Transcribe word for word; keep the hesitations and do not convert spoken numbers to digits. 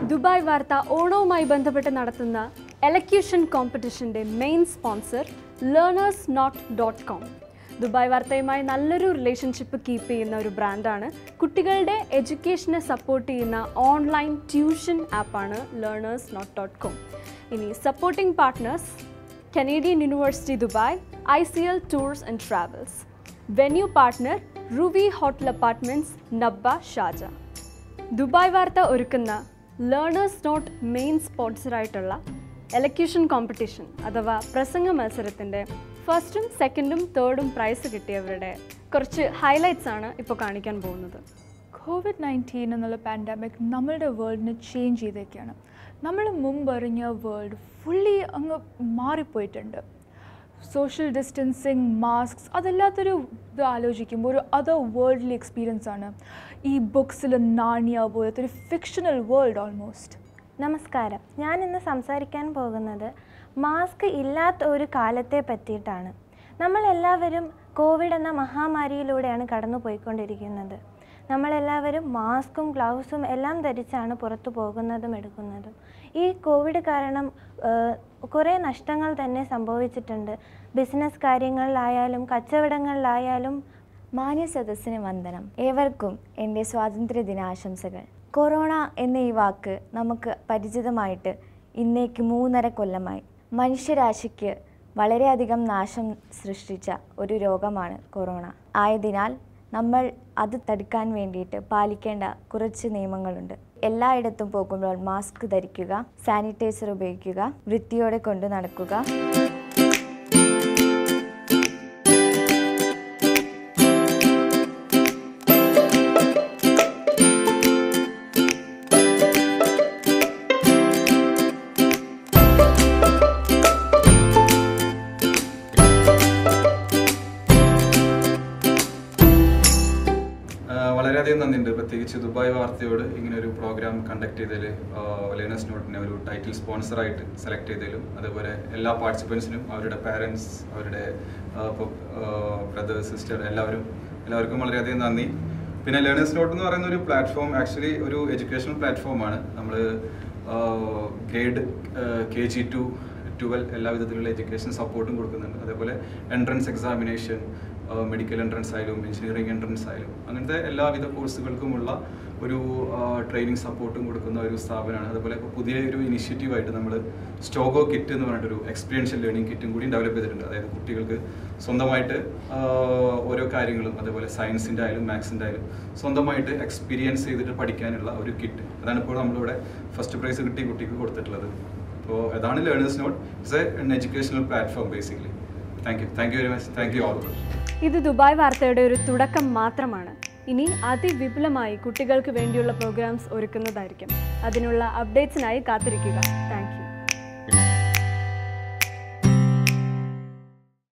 Dubai വാർത്ത ഓണവുമായി ബന്ധപ്പെട്ട് നടത്തുന്ന എലക്യൂഷൻ കോമ്പറ്റീഷൻ്റെ main sponsor learners note dot com. Dubai വാർത്തയുമായി നല്ലൊരു റിലേഷൻഷിപ്പ് കീപ്പ് ചെയ്യുന്ന ഒരു ബ്രാൻഡാണ്. കുട്ടികളുടെ എഡ്യൂക്കേഷനെ സപ്പോർട്ട് ചെയ്യുന്ന ഓൺലൈൻ ട്യൂഷൻ ആപ്പാണ് ലേണേഴ്സ് നോട്ട് ഡോട്ട് കോം. ഇനി supporting partners Canadian university Dubai, I C L tours and travels. Venue partner Ruwi hotel apartments, നബ്ബ, ഷാജ. ദുബായ് വാർത്ത ഒരുക്കുന്ന ലേണേഴ്സ് നോട്ട് മെയിൻ സ്പോൺസറായിട്ടുള്ള എലക്യൂഷൻ കോമ്പറ്റീഷൻ അഥവാ പ്രസംഗ മത്സരത്തിൻ്റെ ഫസ്റ്റും സെക്കൻഡും തേർഡും പ്രൈസ് കിട്ടിയവരുടെ കുറച്ച് ഹൈലൈറ്റ്സ് ആണ് ഇപ്പോൾ കാണിക്കാൻ പോകുന്നത്. കോവിഡ് നയൻറ്റീൻ എന്നുള്ള പാൻഡമിക് നമ്മളുടെ വേൾഡിനെ ചേഞ്ച് ചെയ്തേക്കാണ്. നമ്മൾ മുമ്പറിഞ്ഞ വേൾഡ് ഫുള്ളി അങ്ങ് മാറിപ്പോയിട്ടുണ്ട്. സോഷ്യൽ ഡിസ്റ്റൻസിങ്, മാസ്ക്സ്, അതല്ലാത്തൊരു ഇത് ആലോചിക്കുമ്പോൾ ഒരു അതർ വേൾഡ്ലി എക്സ്പീരിയൻസ് ആണ് ഈ ബുക്സിൽ നാണിയ പോലത്തെ ഒരു ഫിക്ഷണൽ വേൾഡ് ഓൾമോസ്റ്റ്. നമസ്കാരം, ഞാൻ ഇന്ന് സംസാരിക്കാൻ പോകുന്നത് മാസ്ക് ഇല്ലാത്ത ഒരു കാലത്തെ പറ്റിയിട്ടാണ്. നമ്മളെല്ലാവരും കോവിഡ് എന്ന മഹാമാരിയിലൂടെയാണ് കടന്നു പോയിക്കൊണ്ടിരിക്കുന്നത്. നമ്മളെല്ലാവരും മാസ്കും ഗ്ലൗസും എല്ലാം ധരിച്ചാണ് പുറത്തു പോകുന്നതും എടുക്കുന്നതും. ഈ കോവിഡ് കാരണം കുറേ നഷ്ടങ്ങൾ തന്നെ സംഭവിച്ചിട്ടുണ്ട്. ബിസിനസ് കാര്യങ്ങളിലായാലും കച്ചവടങ്ങളിലായാലും. മാന്യ സദസ്സിന് വന്ദനം. ഏവർക്കും എൻ്റെ സ്വാതന്ത്ര്യ ദിനാശംസകൾ. കൊറോണ എന്ന ഈ വാക്ക് നമുക്ക് പരിചിതമായിട്ട് ഇന്നേക്ക് മൂന്നര കൊല്ലമായി. മനുഷ്യരാശിക്ക് വളരെയധികം നാശം സൃഷ്ടിച്ച ഒരു രോഗമാണ് കൊറോണ. ആയതിനാൽ നമ്മൾ അത് തടുക്കാൻ വേണ്ടിയിട്ട് പാലിക്കേണ്ട കുറച്ച് നിയമങ്ങളുണ്ട്. എല്ലായിടത്തും പോകുമ്പോൾ മാസ്ക് ധരിക്കുക, സാനിറ്റൈസർ ഉപയോഗിക്കുക, വൃത്തിയോടെ കൊണ്ടു നടക്കുക. വളരെയധികം നന്ദിയുണ്ട്, പ്രത്യേകിച്ച് ദുബായ് വാർത്തയോട് ഇങ്ങനെ ഒരു പ്രോഗ്രാം കണ്ടക്ട് ചെയ്തതിൽ, ലേണേഴ്സ് നോട്ടിനെ ഒരു ടൈറ്റിൽ സ്പോൺസറായിട്ട് സെലക്ട് ചെയ്തതിലും, അതുപോലെ എല്ലാ പാർട്ടിസിപ്പൻസിനും, അവരുടെ പാരൻസ്, അവരുടെ ബ്രദേഴ്സ്, സിസ്റ്റർ, എല്ലാവരും എല്ലാവർക്കും വളരെയധികം നന്ദി. പിന്നെ ലേണേഴ്സ് നോട്ട് എന്ന് പറയുന്ന ഒരു പ്ലാറ്റ്ഫോം ആക്ച്വലി ഒരു എഡ്യൂക്കേഷണൽ പ്ലാറ്റ്ഫോമാണ്. നമ്മൾ grade K G to twelve എല്ലാ വിധത്തിലുള്ള എഡ്യൂക്കേഷൻ സപ്പോർട്ടും കൊടുക്കുന്നുണ്ട്. അതേപോലെ എൻട്രൻസ് എക്സാമിനേഷൻ, മെഡിക്കൽ എൻട്രൻസ് ആയാലും എഞ്ചിനീയറിംഗ് എൻട്രൻസ് ആയാലും അങ്ങനത്തെ എല്ലാവിധ കോഴ്സുകൾക്കുമുള്ള ഒരു ട്രെയിനിങ് സപ്പോർട്ടും കൊടുക്കുന്ന ഒരു സ്ഥാപനമാണ്. അതുപോലെ ഇപ്പോൾ പുതിയ ഒരു ഇനിഷ്യേറ്റീവായിട്ട് നമ്മൾ സ്റ്റോഗോ കിറ്റ് എന്ന് പറഞ്ഞിട്ടൊരു എക്സ്പീരിയൻഷ്യൽ ലേണിംഗ് കിറ്റും കൂടി ഡെവലപ്പ് ചെയ്തിട്ടുണ്ട്. അതായത് കുട്ടികൾക്ക് സ്വന്തമായിട്ട് ഓരോ കാര്യങ്ങളും, അതേപോലെ സയൻസിൻ്റെ ആയാലും മാത്സിൻ്റെ ആയാലും സ്വന്തമായിട്ട് എക്സ്പീരിയൻസ് ചെയ്തിട്ട് പഠിക്കാനുള്ള ഒരു കിറ്റ്. അതാണ് ഇപ്പോൾ നമ്മളിവിടെ ഫസ്റ്റ് പ്രൈസ് കിട്ടി കുട്ടിക്ക് കൊടുത്തിട്ടുള്ളത്. അപ്പോൾ അതാണ് learners note. It's an educational platform basically. Thank you thank you very much. Thank you all. ഇത് ദുബായ് വാർത്തയുടെ ഒരു തുടക്കം മാത്രമാണ്. ഇനി അതിവിപുലമായി കുട്ടികൾക്ക് വേണ്ടിയുള്ള പ്രോഗ്രാംസ് ഒരുക്കുന്നതായിരിക്കും. അതിനുള്ള അപ്ഡേറ്റ്സിനായി കാത്തിരിക്കുക. Thank U.